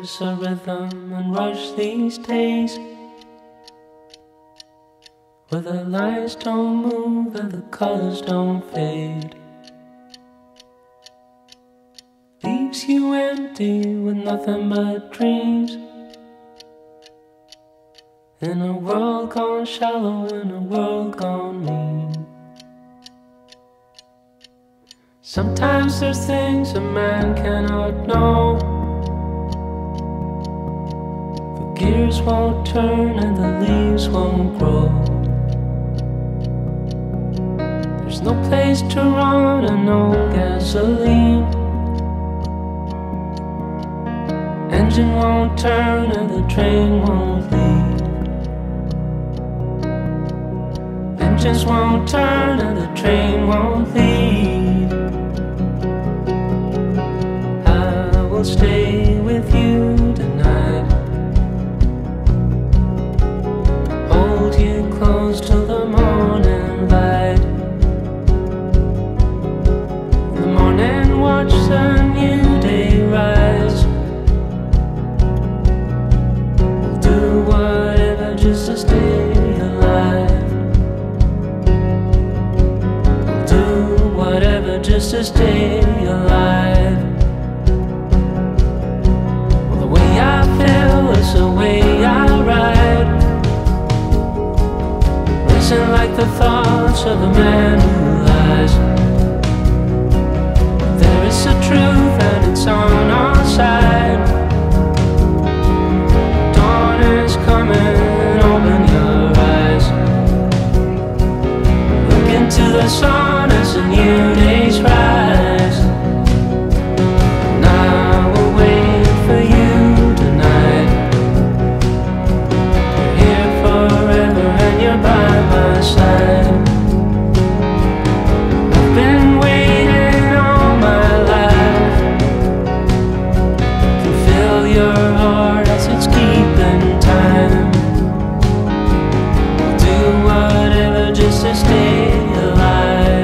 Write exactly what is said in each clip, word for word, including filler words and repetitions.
There's a rhythm and rush these days, where the lights don't move and the colors don't fade. Leaves you empty with nothing but dreams, in a world gone shallow, in a world gone mean. Sometimes there's things a man cannot know. The gears won't turn and the leaves won't grow. There's no place to run and no gasoline. Engine won't turn and the train won't leave. Engines won't turn and the train won't leave. I will stay with you tonight, hold you close till the morning light. In the morning watch the new day rise. We'll do whatever just to stay alive. We'll do whatever just to stay alive. Well, the way I feel is the way I ride, racing like the thoughts of a man who lies. There is a truth and it's on our side. Dawn is coming, open your eyes. Look into the sun as a new day's rise. And I will wait for you tonight. You're here forever and you're by my side. I've been waiting all my life to feel your heart as it's keeping time. I'll do whatever just to stay alive.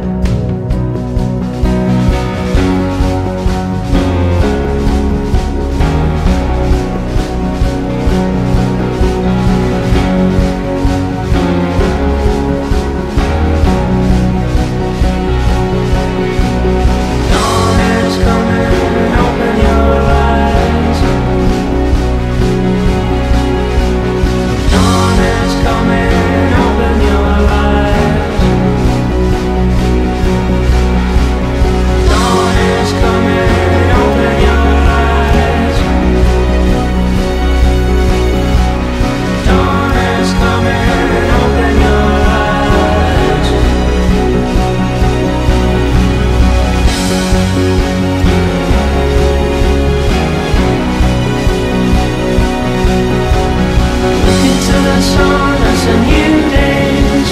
Dawn is coming, open your eyes. Dawn is coming, open your eyes. Dawn is coming, open your eyes. Dawn is coming, open your eyes. Look into the sun as a new day's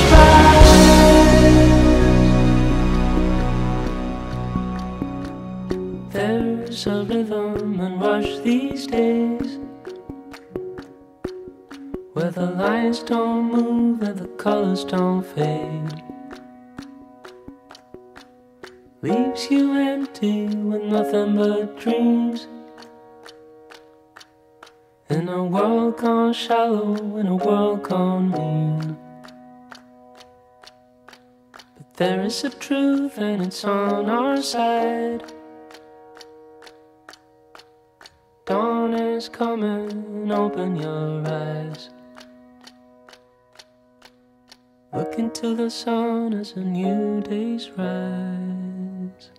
rise. There's a rhythm and rush these days, where the lights don't move and the colors don't fade. Leaves you empty with nothing but dreams, in a world gone shallow, in a world gone mean. But there is a truth and it's on our side. Dawn is coming, open your eyes. Look into the sun as a new day's rise.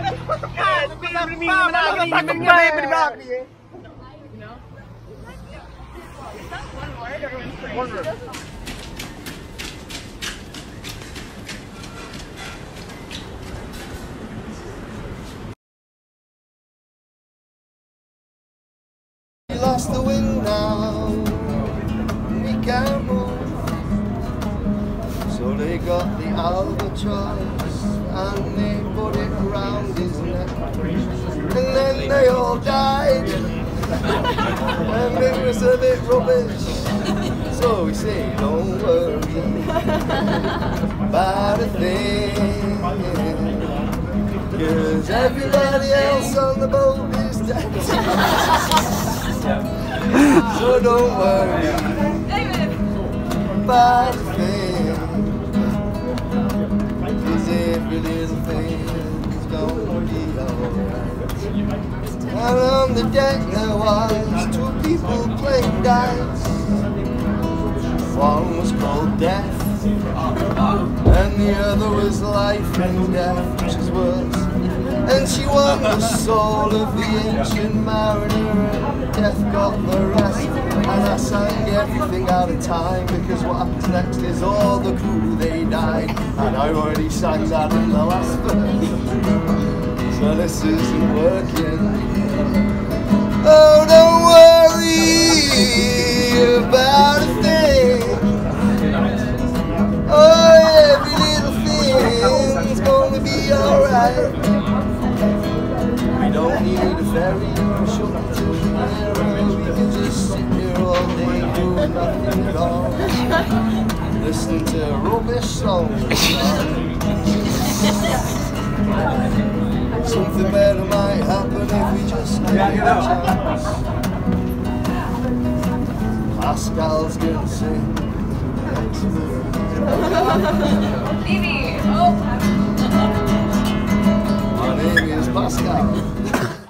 One word. We lost the wind now, we can't move. So they got the albatross and they put it around his neck. And then they all died. And it was a bit rubbish. So we say, don't worry about a thing. Cause everybody else on the boat is dead. So don't worry about a thing. Cause every little thing's gonna be alright. And on the deck there was two people playing dice. One was called Death, and the other was Life and Death, which is worse. And she won the soul of the ancient mariner, and Death got the rest. And I sang everything out of time, because what happens next is all the crew, they died. And I already sang that in the last verse, so this isn't working. Oh, don't worry about a thing. Oh, every little thing's gonna be alright. We don't need a ferry or shuttle to there. We can just sit here all day doing nothing at all, listening to rubbish songs. Something better might happen if we just give it a chance. Pascal's gonna sing next verse. Phoebe! Oh! My name is Pascal.